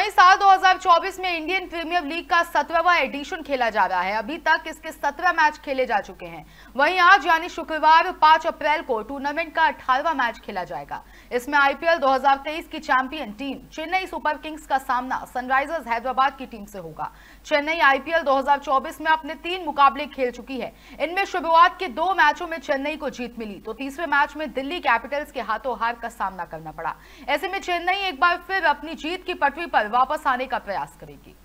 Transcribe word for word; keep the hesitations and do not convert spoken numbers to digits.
वहीं साल दो हज़ार चौबीस में इंडियन प्रीमियर लीग का सत्रहवां एडिशन खेला जा रहा है। अभी तक इसके सत्रह मैच खेले जा चुके हैं। वहीं आज यानी शुक्रवार पांच अप्रैल को टूर्नामेंट का अठारहवां मैच खेला जाएगा। इसमें आईपीएल दो हज़ार तेईस की champion team Chennai super kings का सामना सनराइजर्स हैदराबाद की टीम से होगा। चेन्नई आईपीएल दो हज़ार चौबीस में अपने तीन मुकाबले खेल चुकी है। इनमें शुरुआत के दो मैचों में चेन्नई को जीत मिली तो तीसरे मैच में दिल्ली कैपिटल्स के हाथों हार का सामना करना पड़ा। ऐसे में चेन्नई एक बार फिर अपनी जीत की पटरी पर वापस आने का प्रयास करेगी।